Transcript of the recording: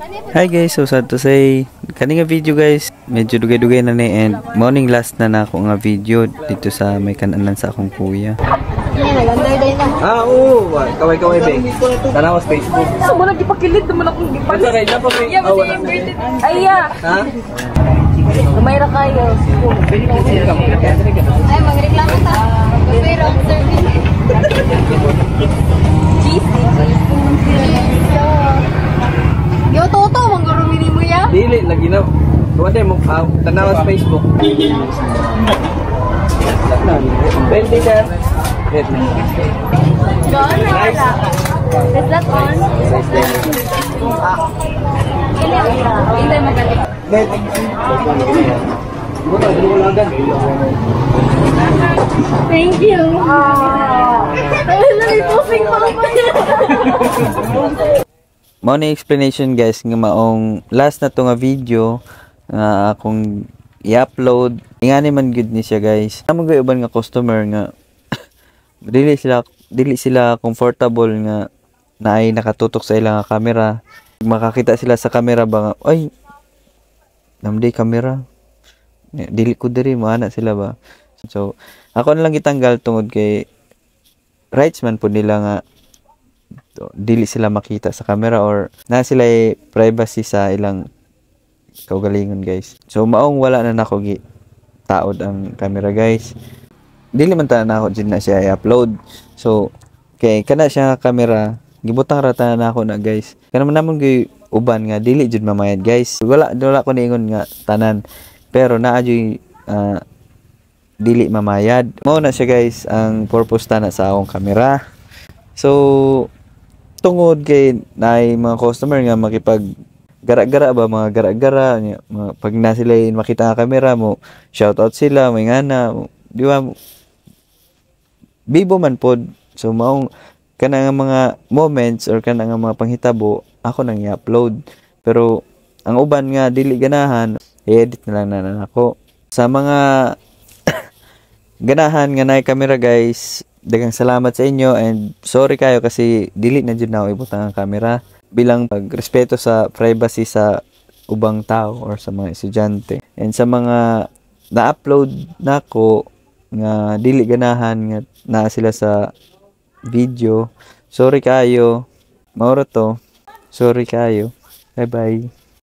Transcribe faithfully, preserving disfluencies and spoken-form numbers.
Hi guys, so sad to say kaning nga video guys, medyo dugay-dugay na ni and morning last na na ako nga video dito sa may kananan sa akong kuya. Ah, oo, kaway-kaway ba? Tanaw sa Facebook. So mo lagi pakilit naman akong gipan. Sorry, na pa ba? Yeah, mas inverted. Ay, yeah. Ha? Lumayra kayo. Ay, magreklamo ta. Pero service. Cheese. Yo toto manggurumini mo ya. Dili lagi na. Tuwade mo ah, tanaw sa Facebook. twenty sir. Red na. Doon na wala. Is that on? Hindi magaling. Red. Buta dulu lagan. Thank you. Ay, naliposing pa pa. Mao na explanation guys nga maong last na to nga video nga akong i-upload. Ingani man good ni siya guys. Amo gyud uban nga customer nga dili sila dili sila comfortable nga naay nakatutok sa ilang camera. Makakita sila sa camera ba nga ay namday camera. Dili ko diri mo ana sila ba. So ako na lang gitanggal tungod kay rights man po nila nga dili sila makita sa camera or na sila ay privacy sa ilang kaugalingon guys. So maong wala na nako gi taod ang camera guys. Dili man ta nako jud na siya i-upload. So kay kana siya camera gibutang rata na ako na guys. Kana man namon gyud uban nga dili jud mamayad guys. Wala wala ko niingon nga tanan pero naa jud uh, dili mamayad. Mao na siya guys ang purpose ta na sa akong camera. So tungod kay naay mga customer nga makipag gara-gara ba mga gara-gara mga, pag na sila makita nga camera mo shout out sila may ngana di ba bibo man pod. So maong kana nga mga moments or kana nga mga panghitabo ako nang i-upload pero ang uban nga dili ganahan i-edit na lang na ako sa mga ganahan nga naay camera guys. Daghang salamat sa inyo and sorry kayo kasi dili na jud na ako ibutang ang camera bilang pagrespeto sa privacy sa ubang tao or sa mga estudyante. And sa mga na-upload nako nga dili ganahan nga naa sila sa video, sorry kayo. Maura to. Sorry kayo. Bye bye.